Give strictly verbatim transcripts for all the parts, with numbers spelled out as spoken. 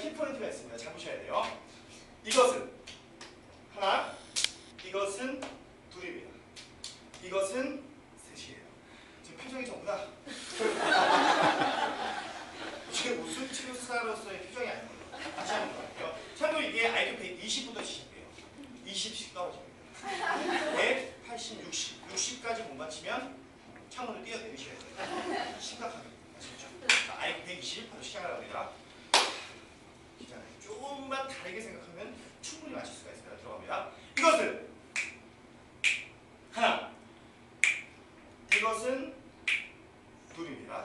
키포인트가 있습니다. 잘 보셔야 돼요. 이것은 하나, 이것은 둘입니다. 이것은 셋이에요. 지금 표정이 전부 다 지금 웃음 치료사로서의 표정이 아니에요. 다시 한번 더 할게요. 참고로 이게 아이큐 백이십부터 시작해요. 이십씩 떨어집니다. 백, 팔십, 육십, 육십까지 못 맞히면 창문을 뛰어내리셔야 돼요. 심각하게. 아시겠죠? 자, 아이큐 백이십 바로 시작을 합니다. 기자님 조금만 다르게 생각하면 충분히 맞출 수가 있어요. 들어갑니다. 이것은 하나, 이것은 둘입니다.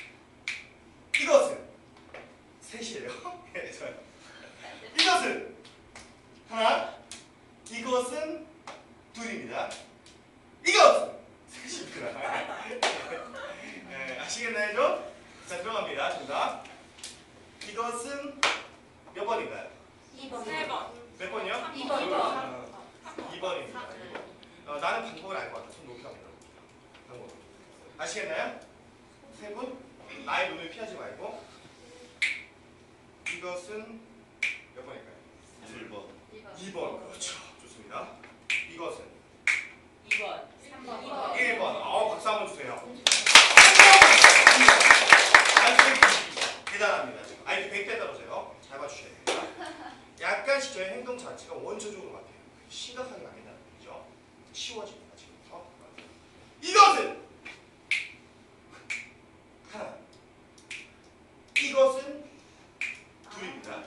이것은 셋이에요. 네, 좋아요. 이것은 하나, 이것은 둘입니다. 이것은 셋입니다. 네, 아시겠나요, 좀? 자, 들어갑니다. 정답. 이것은 몇 번인가요? 이 번. 세 번. 몇 번이요? 이 번. 이 번. 어, 이 번입니다. 어, 나는 방법을 알 것 같아. 손 높이 갑니다. 방법. 아시겠나요? 세 분? 나의 눈을 피하지 말고. 이것은 몇 번일까요? 일 번. 이 번. 그렇죠. 좋습니다. 이것은 이 번. 삼 번. 일 번. 어, 박수 한번 주세요. 아이큐 대단합니다. 지금 아이큐 백 배 떨어져요. 잘 봐주셔야 됩니다. 약간씩 저의 행동 자체가 원초적으로 같아요. 심각하게 바뀐다는 얘기죠. 쉬워집니다. 지금부터. 이것은 하나. 이것은 둘입니다.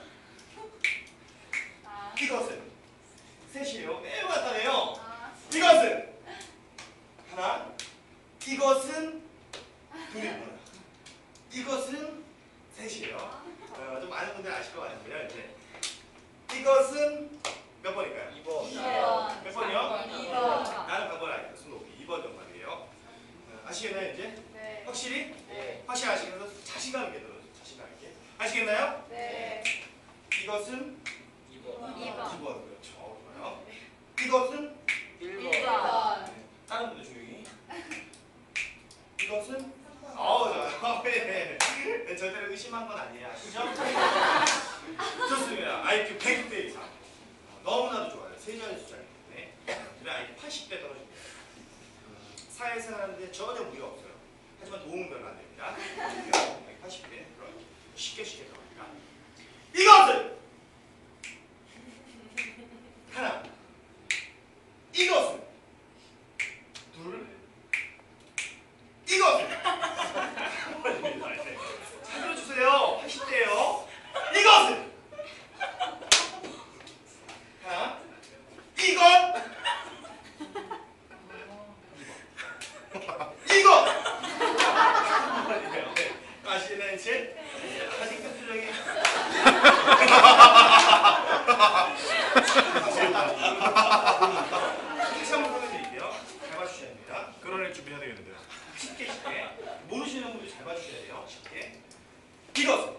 이것은 셋이에요. 매우 간단해요. 이것은 하나. 이것은 둘입니다. 이것은 셋이에요. 어, 좀 많은 분들 아실 것 같은데요. 이제 이것은 몇 번일까요? 이 번. 이 번. 몇 번이요? 이 번. 나는 방법을 알겠다. 손 높이. 이 번 정답이에요. 어, 아시겠나요 이제? 네. 확실히? 네. 확실하시면서 자신감 있게 들어주세요. 자신감 있게. 아시겠나요? 네. 이것은 이 번. 이 번. 이 번. 그렇죠. 좋아요. 이것은 일 일 번. 번. 네. 다른 분들 조용히. 이것은 어우 좋아요. 네. 네, 절대로 의심한 건 아니에요. 아시죠? 좋습니다. 아이큐 백 대 이상. 너무나도 좋아요. 세 자리 숫자이기 때문에. 그래 아이큐 팔십 대 떨어집니다. 사회생활하는데 전혀 무리가 없어요. 하지만 도움은 별로 안 됩니다. 팔십 대 쉽게 쉽게 들어갑니다. 이것은 하나. 이것은 둘. 이것은 찾아주세요. 팔십 대예요. 이것은 하나. 이건 이거 아시나요 이제? 아직도 표정이 다시 한번 설명드릴게요. 잘 봐주셔야 됩니다. 끌어낼 준비해야 되겠는데요. 쉽게 쉽게 모르시는 분들 잘 봐주셔야 돼요. 쉽게 이것은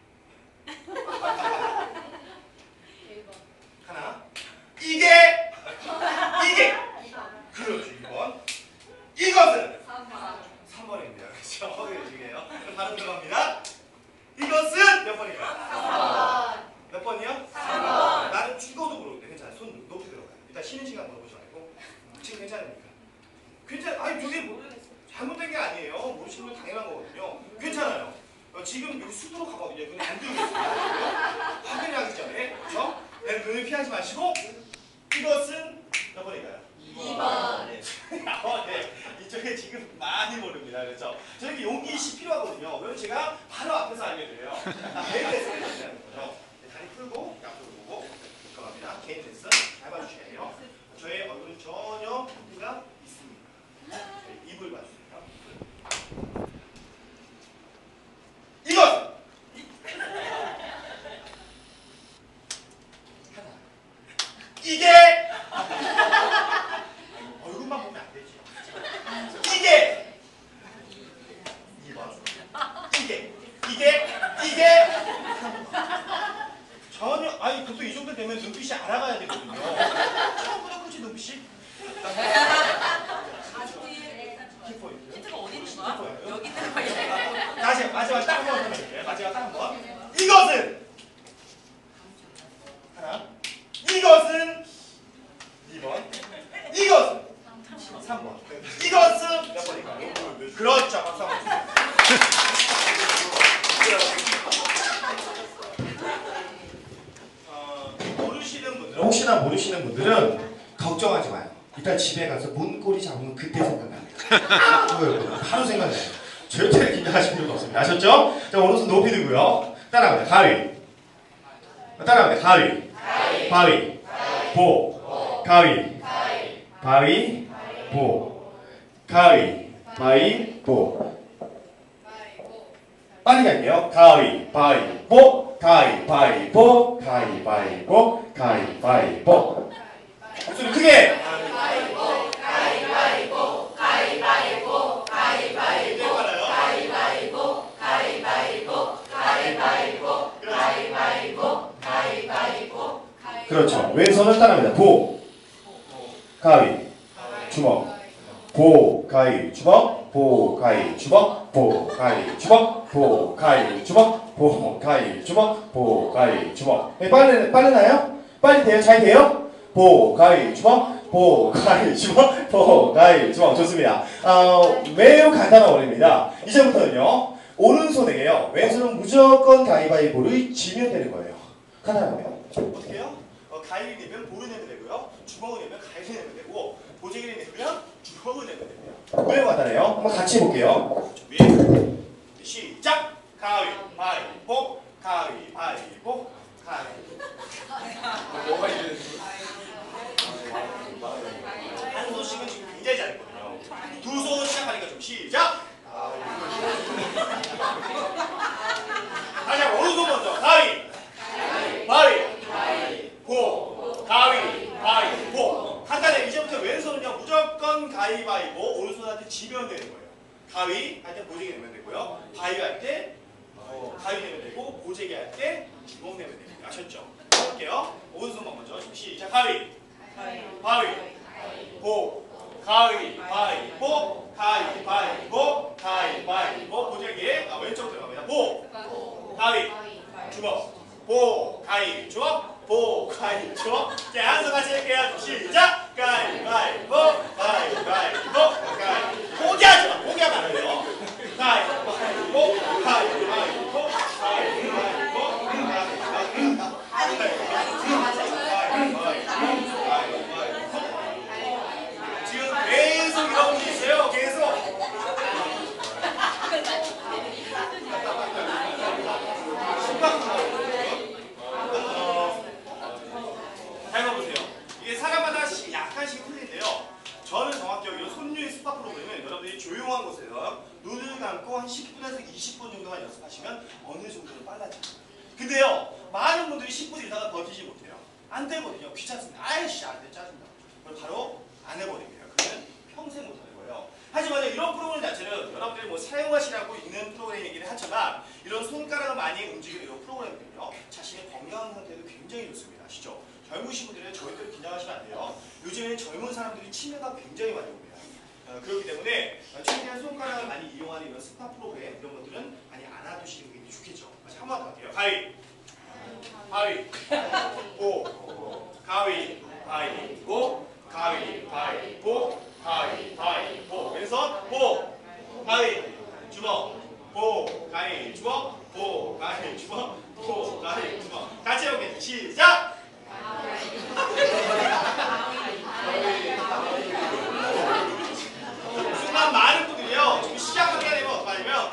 하나. 이게 이게 그렇죠. 이 번. 이것은 삼 번입니다. 그렇죠? 그러시게요. 바로 들어갑니다. 이것은 몇 번일까요? 몇 번이요? 삼 번. 나는 죽어도 모르는데 괜찮아요. 손 높이 들어가요. 일단 쉬는 시간 물어보지 말고. 지금 괜찮으니까. 괜찮. 아니 그게 뭐 잘못된 게 아니에요. 모르시는 건 당연한 거거든요. 괜찮아요. 어, 지금 여기 숲으로 가거든요. 그건 안 들겠습니다. 확인하기 전에. 그렇죠? 네, 눈을 피하지 마시고. 이것은 몇 번일까요? 이 번. 네. 어, 네. 이쪽에 지금 많이 모릅니다. 그렇죠? 저에게 용기씨 필요하거든요. 그럼 제가 바로 앞에서 알려드려요. 개인 레슨을 해주는 거죠. 네, 다리 풀고 앞으로 보고 들어갑니다. 개인 레슨 잘 봐주셔야 돼요. 저의 얼굴은 전혀 힌트가 있습니다. 네, 입을 봐주세요. 이것! 이게 얼굴만 보면 안 되지. 이게 이 번. 이게 이게 이게 전혀 아니 보통 이 정도 되면 눈빛이 알아가야 되거든요. 처음보다 그렇지 눈빛이? 키포인트. 힌트가 어디 있는 거야? 키포인트. 여기 있는 거야. 다시 마지막 딱 한 번 해볼게요. 마지막 딱 한 번. 이것은 혹시나 모르시는 분들은 걱정하지 마요. 일단 집에 가서 문고리 잡으면 그때 생각납니다. 그거요. 바로 생각나요. 절대 긴장하실 필요가 없습니다. 아셨죠? 자, 오른손 높이 들고요. 따라갑니다. 가위. 따라갑니다. 가위. 바위. 보. 가위. 바위. 보. 가위. 바위. 보. 빨리 갈게요. 가위. 바위. 보. 가위. 바위. 보. 가위. 바위. 보. 가위. 바위. 보. 목소리 크게. 그렇죠. 왼손을 따라합니다. 보, 가위, 주먹. 보, 가위, 주먹. 보, 가위, 주먹. 보, 가위, 주먹. 보, 가위, 주먹. 보, 가위, 주먹. 보, 가위, 주먹. 네, 빨리 빠르나요? 빨리 돼요? 잘 돼요? 보, 가위, 주먹. 보, 가위, 주먹. 보, 가위, 주먹. 좋습니다. 어, 매우 간단한 원리입니다. 이제부터는요. 오른손에게요. 왼손은 무조건 가위바위보를 지면 되는 거예요. 간단하네요. 어떻게 해요? 어, 가위를 내면 볼을 내면 되고요. 주먹을 내면 가위를 내면 되고 보재기를 내면 주먹을 내면 됩니다. 매우 간단해요. 한번 같이 해볼게요. 준비. 시작. 가위바위보. 가위바위보. 가위. 뭐가 있는? 한 손씩은 지금 굉장히 잘했거든요. 두 손 시작하니까 좀 시작. 다시 한번 오른손 먼저. 가위. 바위. 보. 가위. 바위. 보. 간단해. 이제부터 왼손은요 무조건 가위바위보. 오른손한테 지면 되는 거예요. 가위 할 때 보재기 내면 되고요. 바위 할 때 어, 가위 내면 되고 보재기 할 때 주먹 내면 됩니다. 아셨죠? 해볼게요. 오른손만 먼저. 시작. 가위. 바위. 보. 가위. 바위. 보. 가위. 바위. 보. 가위. 바위. 보. 보재기. 아, 왼쪽 들어갑니다. 보. 가위. 주먹. 보. 가위. 주먹. 보. 가위. 주먹. 자, 한 손 같이 할게요. 시작. 가위. 바위. 보. 가위. 바위. 보. 가위. 포기하지 마. 포기하면 안 돼요. 가위. 바위. 보. 가위. 바위. 보. 가위. 바위. 보. 지금 계속 이러고 있어요. 계속. 잘 봐보세요. 이게 사람마다 약간씩 틀린데요. 저는 정확히 여기 손유의 스파 프로그램은 여러분들이 조용한 곳에서 눈을 감고 한 십 분에서 이십 분 정도만 연습하시면 어느 정도는 빨라집니다. 근데요, 많은 분들이 십 분 이상은 버티지 못해요. 안 되거든요. 귀찮습니다. 아이씨, 안 돼, 짜증나. 그걸 바로 안 해버립니다. 그러면 평생 못하는 거예요. 하지만 이런 프로그램 자체는 여러분들이 뭐 사용하시라고 있는 프로그램이긴 하지만 이런 손가락을 많이 움직이는 이런 프로그램들은요, 자신의 건강 상태도 굉장히 좋습니다. 아시죠? 젊으신 분들은 절대로 긴장하시면 안 돼요. 요즘에는 젊은 사람들이 치매가 굉장히 많이 옵니다. 어, 그렇기 때문에 최대한 손가락을 많이 이용하는 이런 스파 프로그램 이런 것들은 많이 안아두시는 게 좋겠죠. 한 번 더 할게요. 가위, 바위, 보, 가위, 바위, 보, 가위, 바위, 보, 가위, 바위, 보. 왼손 보, 가위, 주먹, 보, 가위, 주먹, 보, 가위, 주먹, 보, 가위, 주먹. 같이 해볼게요. 시작. 순간 많은 분들이요 지금 시작하게 되면 어떡하냐면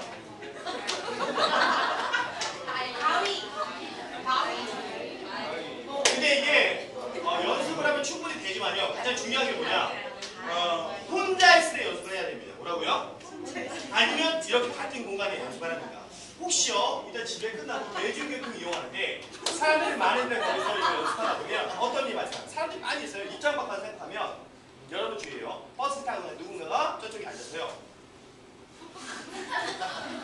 근데 이게 어, 연습을 하면 충분히 되지만요 가장 중요한 게 뭐냐 어, 혼자 있을 때 연습을 해야 됩니다. 뭐라고요? 아니면 이렇게 같은 공간에 연습을 합니다. 혹시요 일단 집에 끝나고 대중교통 이용하는데 사람들이 많은데 거기서 이거 연습하다 보면 어떤 일이 발생해요? 사람들이 많이 있어요. 입장 밖에서 생각하면 여러분 주의해요. 버스 타고 누군가가 저쪽에 앉아서요